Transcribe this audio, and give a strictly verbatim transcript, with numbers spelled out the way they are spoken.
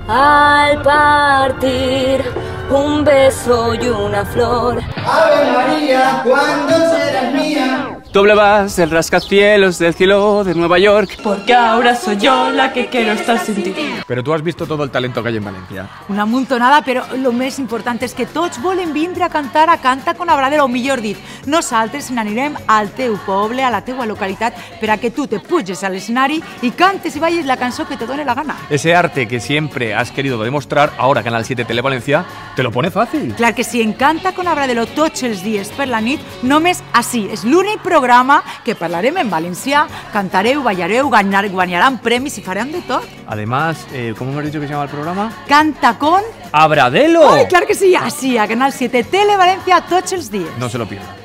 Al partir un beso y una flor. Ave María, ¿cuándo serás mía? Tú hablabas del rascacielos del cielo de Nueva York. Porque ahora soy yo la que quiero estar sin ti. Pero tú has visto todo el talento que hay en Valencia. Una muntonada, però el més important és que tots volen vindre a cantar a Canta con Abradero, o millor dit, nosaltres n'anirem al teu poble, a la teua localitat, per a que tu te puges a l'escenari i cantes i balles la cançó que te done la gana. Ese arte que siempre has querido demostrar, ahora Canal siete Tele Valencia te lo pone fácil. Clar que sí, en Canta con Abradero tots els dies per la nit, només així. És l'únic programa que parlarem en valencià, cantareu, ballareu, guanyaran premis i farem de tot. Además, eh, ¿cómo hemos dicho que se llama el programa? Canta con... ¡Abradelo! Ai, clar que sí, així, a Canal siete Tele Valencia tots els dies. No se lo pierdan.